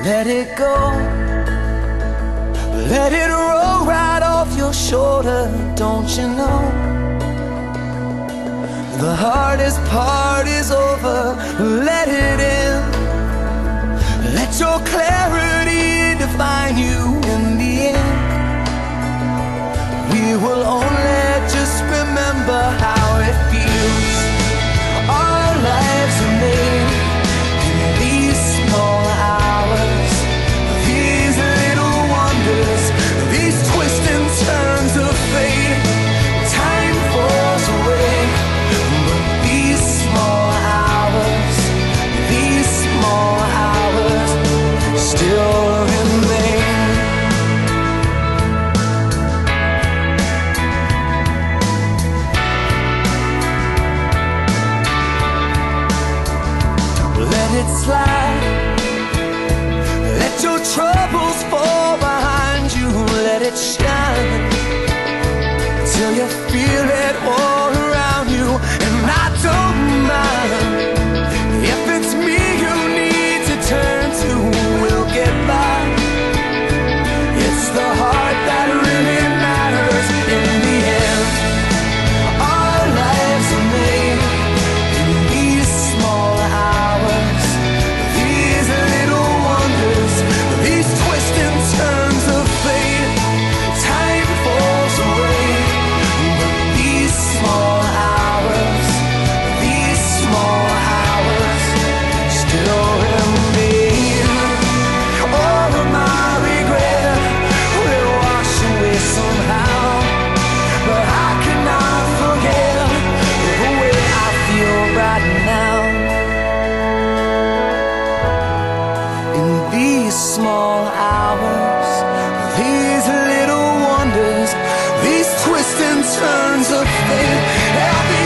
Let it go, let it roll right off your shoulder. Don't you know the hardest part is over? Let it in. Let your clarity define you in the end. We will only just remember how it feels. Our lives are made in these small hours, these little wonders, these twists and turns of fate. Time falls away, but these small hours, these small hours still remain. Let it slide, let your troubles fall behind you. Let it shine till you feel it all around you. And I don't mind if it's me you need to turn to. We'll get by. It's the heart that really matters in the end. Our lives are made in these small hours, these little wonders, these twists and turns of fate. Time falls away, but these small hours, these small hours still remain. All of my regret will wash away somehow, but I cannot forget the way I feel right now. In these small hours, these little wonders, these twists and turns of fate. At the